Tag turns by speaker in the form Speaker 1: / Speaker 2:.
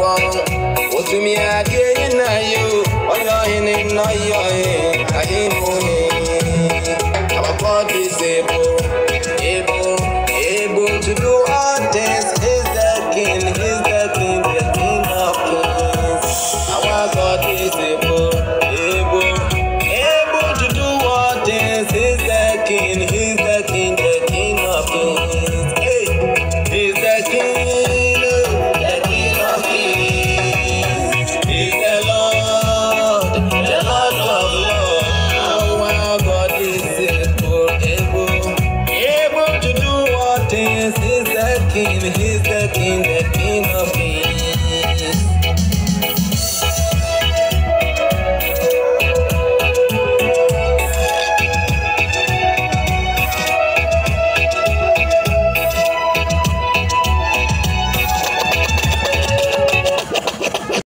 Speaker 1: wrong. What to me again, you, oh, you're in it, no, you're